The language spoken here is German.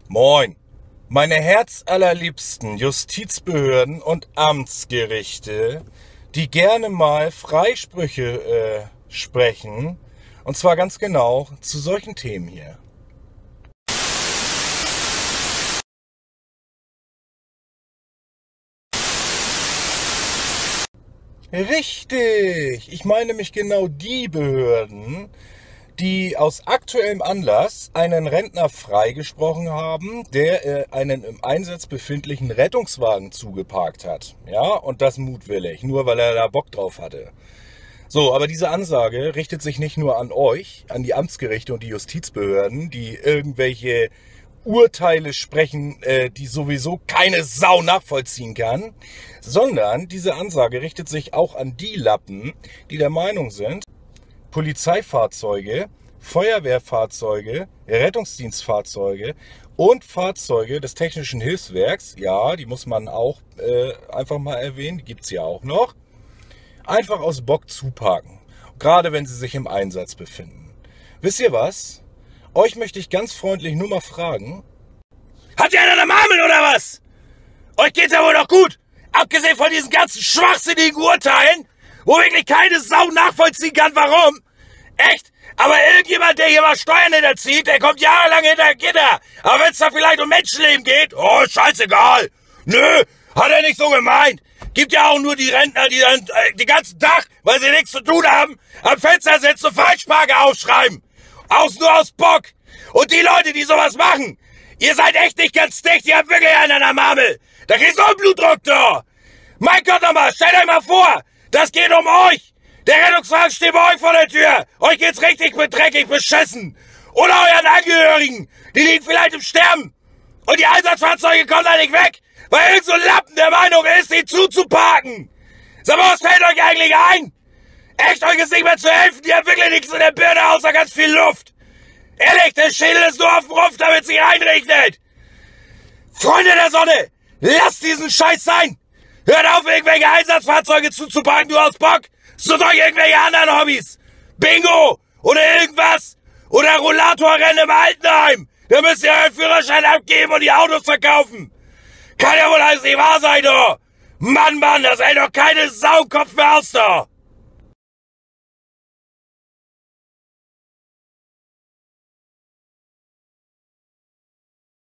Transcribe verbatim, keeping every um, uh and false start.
Moin, meine herzallerliebsten Justizbehörden und Amtsgerichte, die gerne mal Freisprüche äh, sprechen, und zwar ganz genau zu solchen Themen hier. Richtig, ich meine nämlich genau die Behörden, die aus aktuellem Anlass einen Rentner freigesprochen haben, der äh, einen im Einsatz befindlichen Rettungswagen zugeparkt hat. Ja, und das mutwillig, nur weil er da Bock drauf hatte. So, aber diese Ansage richtet sich nicht nur an euch, an die Amtsgerichte und die Justizbehörden, die irgendwelche Urteile sprechen, äh, die sowieso keine Sau nachvollziehen kann, sondern diese Ansage richtet sich auch an die Lappen, die der Meinung sind, Polizeifahrzeuge, Feuerwehrfahrzeuge, Rettungsdienstfahrzeuge und Fahrzeuge des Technischen Hilfswerks, ja, die muss man auch äh, einfach mal erwähnen, die gibt es ja auch noch, einfach aus Bock zuparken, gerade wenn sie sich im Einsatz befinden. Wisst ihr was? Euch möchte ich ganz freundlich nur mal fragen, hat ihr einer eine Marmel oder was? Euch geht's ja wohl noch gut, abgesehen von diesen ganzen schwachsinnigen Urteilen, wo wirklich keine Sau nachvollziehen kann, warum. Echt? Aber irgendjemand, der hier mal Steuern hinterzieht, der kommt jahrelang hinter Gitter. Aber wenn es da vielleicht um Menschenleben geht, oh, scheißegal. Nö, hat er nicht so gemeint. Gibt ja auch nur die Rentner, die dann äh, den ganzen Tag, weil sie nichts zu tun haben, am Fenster sitzen und Falschparker aufschreiben. Aus nur aus Bock. Und die Leute, die sowas machen, ihr seid echt nicht ganz dicht, ihr habt wirklich einen an der Marmel. Da kriegst du einen Blutdruck, du. Mein Gott nochmal, stellt euch mal vor, das geht um euch. Der Rettungswagen steht bei euch vor der Tür. Euch geht's richtig dreckig beschissen. Oder euren Angehörigen. Die liegen vielleicht im Sterben. Und die Einsatzfahrzeuge kommen da nicht weg, weil irgend so ein Lappen der Meinung ist, die zuzuparken. Sag mal, was fällt euch eigentlich ein? Echt, euch ist nicht mehr zu helfen. Die haben wirklich nichts in der Birne außer ganz viel Luft. Ehrlich, der Schädel ist nur auf dem Rumpf, damit es sich einregnet. Freunde der Sonne, lasst diesen Scheiß sein. Hört auf, irgendwelche Einsatzfahrzeuge zuzuparken, du aus Bock. Sucht euch irgendwelche anderen Hobbys. Bingo oder irgendwas. Oder Rollatorrennen im Altenheim. Da müsst ihr euren Führerschein abgeben und die Autos verkaufen. Kann ja wohl alles nicht wahr sein, du. Mann, Mann, das hält doch keine Sau im Kopf mehr aus, du.